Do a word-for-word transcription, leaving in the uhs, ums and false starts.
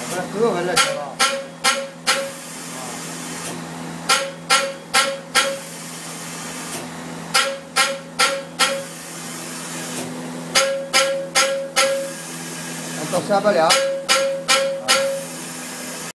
隔回来知道。到三百两。